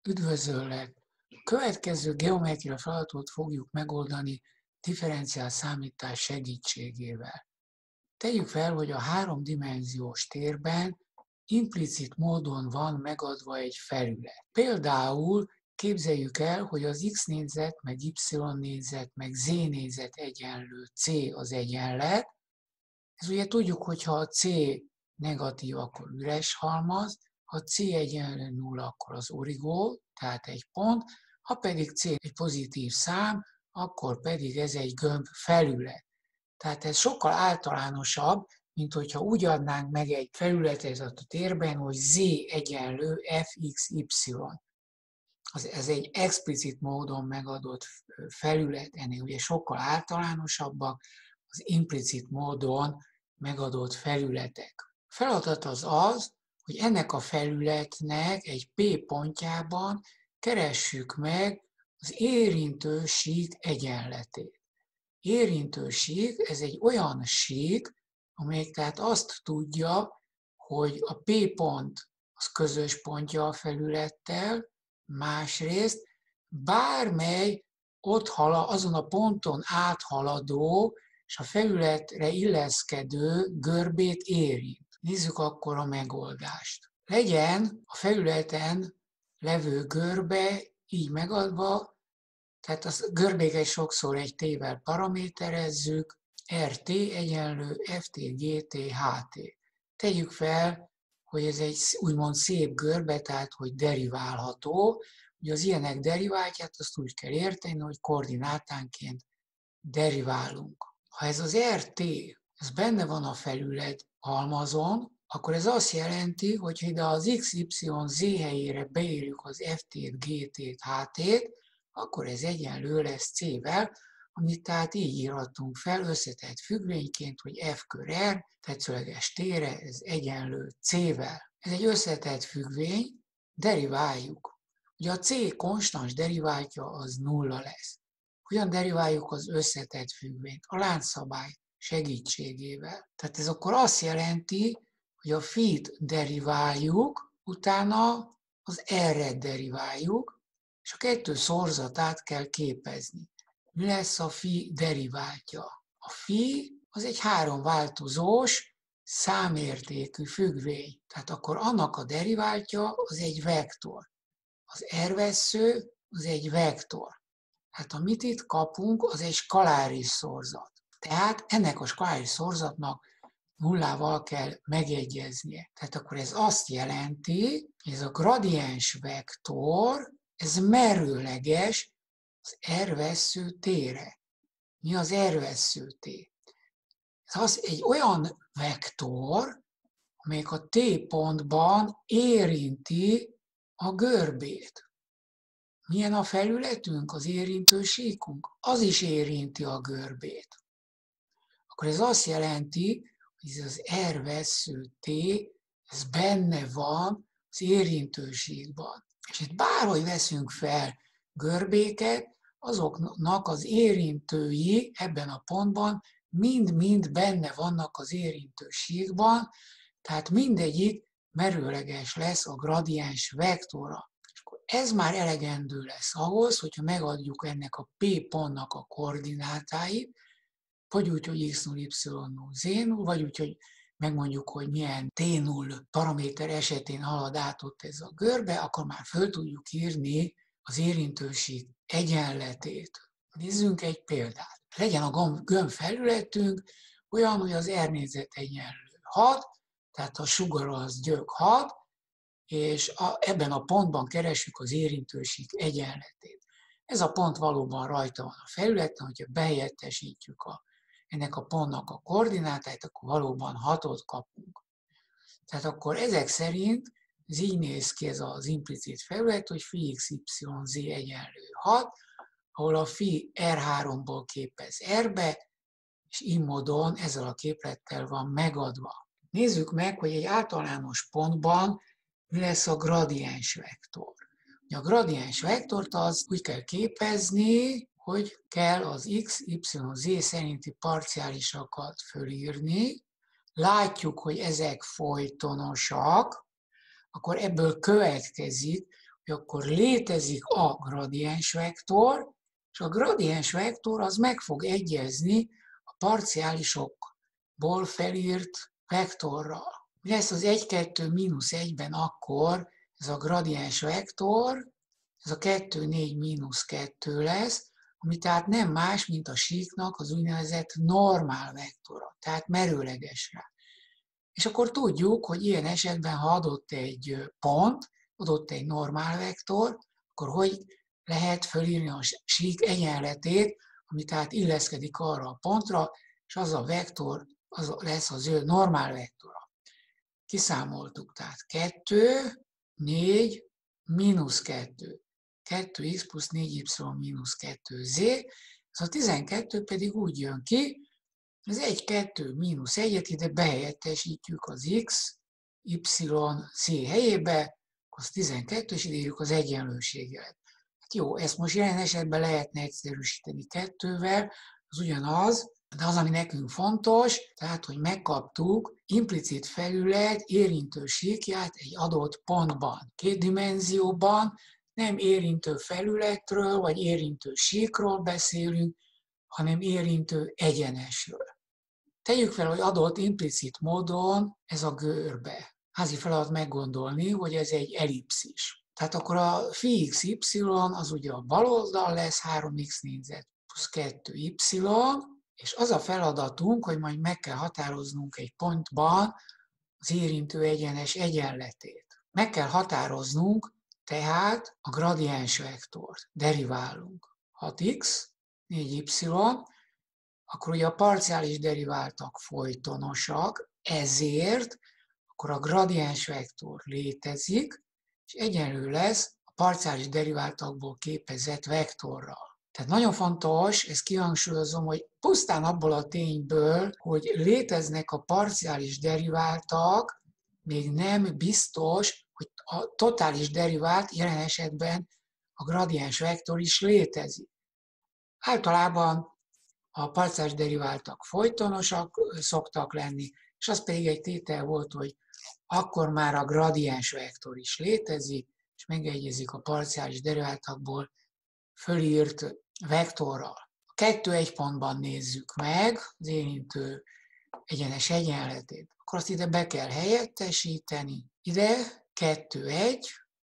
Üdvözöllek! A következő geometria feladatot fogjuk megoldani differenciál számítás segítségével. Tegyük fel, hogy a háromdimenziós térben implicit módon van megadva egy felület. Például képzeljük el, hogy az x négyzet, meg y négyzet, meg z négyzet egyenlő c az egyenlet. Ez ugye tudjuk, hogy ha a c negatív, akkor üres halmaz, ha c egyenlő 0, akkor az origó, tehát egy pont, ha pedig c egy pozitív szám, akkor pedig ez egy gömb felület. Tehát ez sokkal általánosabb, mint hogyha úgy adnánk meg egy felületet a térben, hogy z egyenlő fxy. Ez egy explicit módon megadott felület, ennél ugye sokkal általánosabbak az implicit módon megadott felületek. A feladat az, hogy ennek a felületnek egy P pontjában keressük meg az érintő sík egyenletét. Érintő sík, ez egy olyan sík, amelyik tehát azt tudja, hogy a P pont az közös pontja a felülettel, másrészt bármely azon a ponton áthaladó és a felületre illeszkedő görbét érint. Nézzük akkor a megoldást. Legyen a felületen levő görbe így megadva, tehát a görbéket sokszor egy t-vel paraméterezzük, RT egyenlő FT, GT, HT. Tegyük fel, hogy ez egy úgymond szép görbe, tehát hogy deriválható. Ugye az ilyenek deriváltját azt úgy kell érteni, hogy koordinátánként deriválunk. Ha ez az RT, ez benne van a felület halmazon, akkor ez azt jelenti, hogy ha ide az XYZ helyére beírjuk az FT-t, GT-t, HT-t, akkor ez egyenlő lesz C-vel, amit tehát így írhatunk fel összetett függvényként, hogy F kör R, tetszőleges tére, ez egyenlő C-vel. Ez egy összetett függvény, deriváljuk. Ugye a C konstans deriváltja az nulla lesz. Hogyan deriváljuk az összetett függvényt? A láncszabály segítségével. Tehát ez akkor azt jelenti, hogy a phi-t deriváljuk, utána az R-et deriváljuk, és a kettő szorzatát kell képezni. Mi lesz a phi deriváltja? A phi az egy háromváltozós számértékű függvény. Tehát akkor annak a deriváltja az egy vektor. Az R-vessző az egy vektor. Hát amit itt kapunk, az egy skaláris szorzat. Tehát ennek a skaláris szorzatnak nullával kell megegyeznie. Tehát akkor ez azt jelenti, hogy ez a gradiens vektor, ez merőleges az R-vessző tére. Mi az R-vessző t? Ez az egy olyan vektor, amelyik a T pontban érinti a görbét. Milyen a felületünk, az érintő síkunk? Az is érinti a görbét. Akkor ez azt jelenti, hogy ez az R-vessző T, ez benne van az érintő síkban. És itt bárhogy veszünk fel görbéket, azoknak az érintői ebben a pontban mind-mind benne vannak az érintő síkban, tehát mindegyik merőleges lesz a gradiens vektora. És akkor ez már elegendő lesz ahhoz, hogyha megadjuk ennek a P pontnak a koordinátáit, vagy úgy, hogy x0, y0, z0, vagy úgy, hogy megmondjuk, hogy milyen t0 paraméter esetén halad át ott ez a görbe, akkor már föl tudjuk írni az érintőség egyenletét. Nézzünk egy példát. Legyen a gömb felületünk olyan, hogy az R négyzet egyenlő 6, tehát a sugar az gyök 6, és ebben a pontban keressük az érintőség egyenletét. Ez a pont valóban rajta van a felületen, hogyha behelyettesítjük ennek a pontnak a koordinátáit, akkor valóban 6-ot kapunk. Tehát akkor ezek szerint ez így néz ki ez az implicit felület, hogy phi x, y, z egyenlő 6, ahol a phi R3-ból képez R-be, és így módon ezzel a képlettel van megadva. Nézzük meg, hogy egy általános pontban mi lesz a gradiens vektor. A gradiens vektort az úgy kell képezni, hogy kell az x, y, z szerinti parciálisakat fölírni. Látjuk, hogy ezek folytonosak, akkor ebből következik, hogy akkor létezik a gradiens vektor, és a gradiens vektor az meg fog egyezni a parciálisokból felírt vektorral. Mi lesz az 1, 2, mínusz 1-ben akkor ez a gradiens vektor, ez a 2, 4, mínusz 2 lesz, ami tehát nem más, mint a síknak az úgynevezett normál vektora, tehát merőleges rá. És akkor tudjuk, hogy ilyen esetben, ha adott egy pont, adott egy normál vektor, akkor hogy lehet fölírni a sík egyenletét, ami tehát illeszkedik arra a pontra, és az a vektor az lesz az ő normál vektora. Kiszámoltuk, tehát 2, 4, mínusz 2. 2x plusz 4y mínusz 2z, ez a 12 pedig úgy jön ki, az 1, 2, mínusz 1-et ide behelyettesítjük az x, y, z helyébe, az 12, és ide írjuk az egyenlőséget. Hát jó, ezt most jelen esetben lehetne egyszerűsíteni 2-vel, az ugyanaz, de az, ami nekünk fontos, tehát, hogy megkaptuk implicit felület érintő síkját egy adott pontban, két dimenzióban, nem érintő felületről, vagy érintő síkról beszélünk, hanem érintő egyenesről. Tegyük fel, hogy adott implicit módon ez a görbe. Házi feladat meggondolni, hogy ez egy ellipszis. Tehát akkor a phi xy az ugye a bal oldal lesz, 3x négyzet plusz 2y, és az a feladatunk, hogy majd meg kell határoznunk egy pontban az érintő egyenes egyenletét. Meg kell határoznunk tehát a gradiens vektort. Deriválunk 6x, 4y, akkor ugye a parciális deriváltak folytonosak, ezért akkor a gradiens vektor létezik, és egyenlő lesz a parciális deriváltakból képezett vektorral. Tehát nagyon fontos, ezt kihangsúlyozom, hogy pusztán abból a tényből, hogy léteznek a parciális deriváltak, még nem biztos, hogy a totális derivált jelen esetben a gradiens vektor is létezik. Általában a parciális deriváltak folytonosak szoktak lenni, és az pedig egy tétel volt, hogy akkor már a gradiens vektor is létezik, és megegyezik a parciális deriváltakból fölírt vektorral. A 2 egy pontban nézzük meg az érintő egyenes egyenletét. Akkor azt ide be kell helyettesíteni. Ide 2, 1,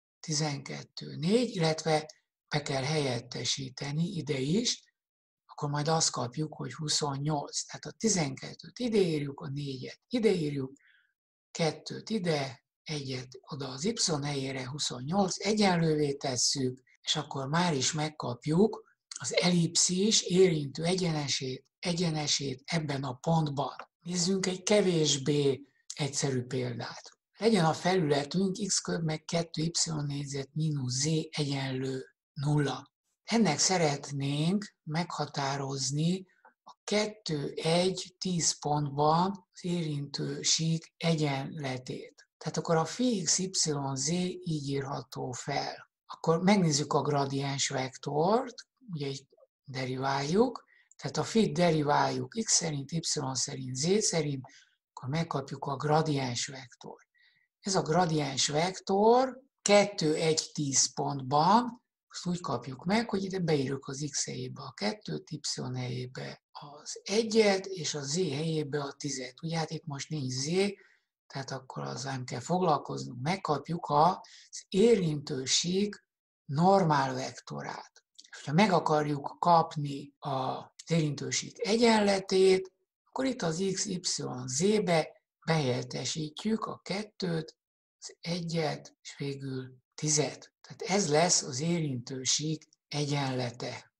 12, 4, illetve be kell helyettesíteni ide is, akkor majd azt kapjuk, hogy 28. Tehát a 12-t ide írjuk, a 4-et ide írjuk, 2-t ide, 1-et oda az y helyére, 28, egyenlővé tesszük, és akkor már is megkapjuk az ellipszis érintő egyenesét ebben a pontban. Nézzünk egy kevésbé egyszerű példát. Legyen a felületünk x köb meg 2y négyzet mínusz z egyenlő 0. Ennek szeretnénk meghatározni a 2, 1, 10 pontban az érintő sík egyenletét. Tehát akkor a phi x, y, z így írható fel. Akkor megnézzük a gradiens vektort, ugye így deriváljuk, tehát a phi deriváljuk x szerint, y szerint, z szerint, akkor megkapjuk a gradiens vektort. Ez a gradiens vektor 2, 1, 10 pontban, azt úgy kapjuk meg, hogy ide beírjuk az x helyébe a 2-t, y helyébe az 1-et, és a z helyébe a 10-et. Ugye hát itt most nincs z, tehát akkor azzal nem kell foglalkoznunk, megkapjuk az érintő sík normál vektorát. És ha meg akarjuk kapni az érintő sík egyenletét, akkor itt az x, y, z-be behelyettesítjük a 2-t, az 1-et, és végül 10-et. Tehát ez lesz az érintő sík egyenlete.